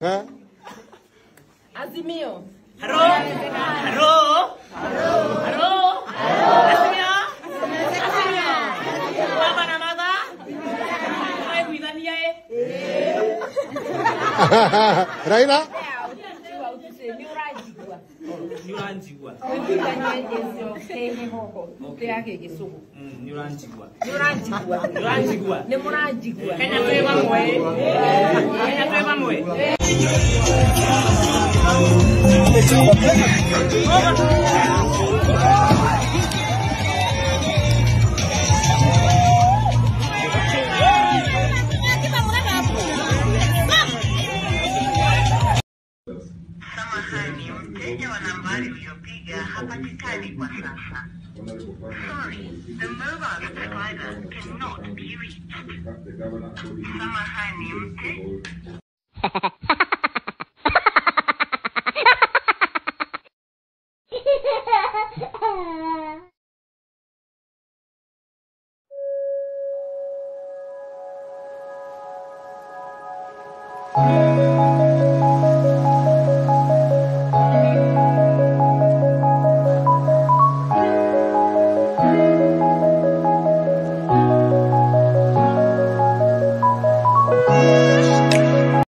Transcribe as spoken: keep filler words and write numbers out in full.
Eh? Azimio. Halo? Halo? Halo? Azimio? Azimio? Apa nama ta? Ay, cuidan ya eh. Raina? Nyuran jiwa. Nyuran jiwa. Nyuran jiwa. Nyuran jiwa. Nyuran jiwa. Kenya tuh emang we. Kenya tuh emang we. Samahani, mteja wa nambari uliopiga hapatikani kwa sasa. Sorry, the mobile provider cannot be reached. Samahani, mteja. Thank you.